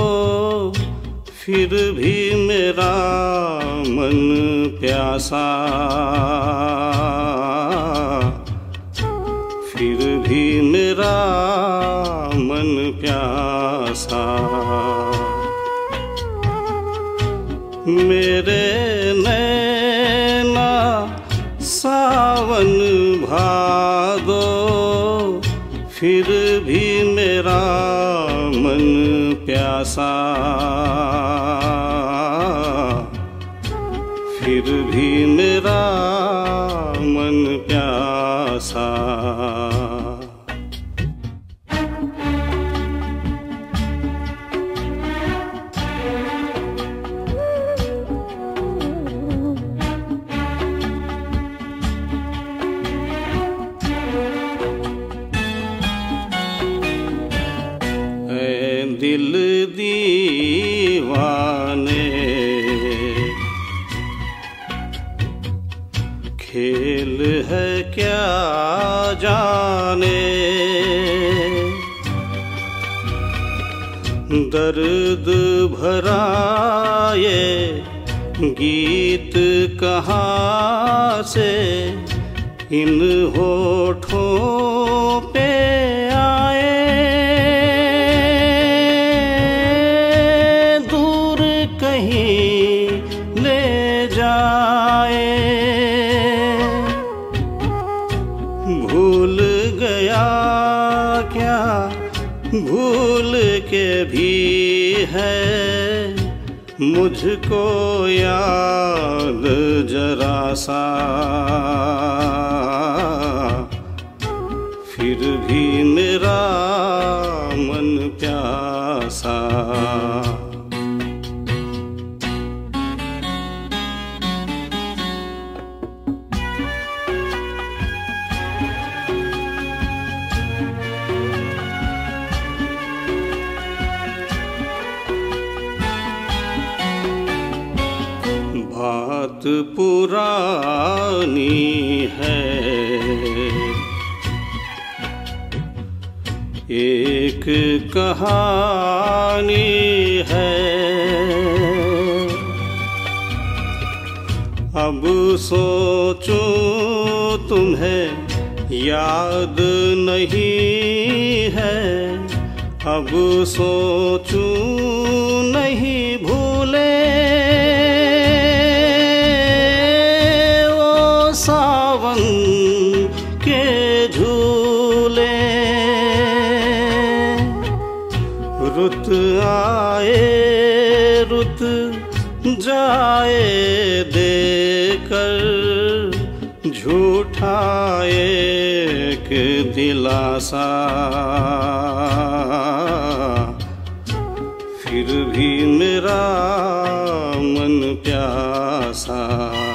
फिर भी मेरा मन प्यासा, फिर भी मेरा मन प्यासा। मेरे नैना सावन भादो, फिर भी मेरा मन प्यासा, फिर भी मेरा मन प्यासा। दिल दीवाने खेल है क्या जाने, दर्द भरा ये गीत कहाँ से इन होठों पे आए। ले जाए भूल गया क्या, भूल के भी है मुझको याद जरा सा, फिर भी मेरा मन प्यासा। बात पुरानी है, एक कहानी है, अब सोचूं तुम्हें याद नहीं है, अब सोचूं नहीं भूले सावन के झूले। रुत आए रुत जाए देकर झूठा एक दिलासा, फिर भी मेरा मन प्यासा।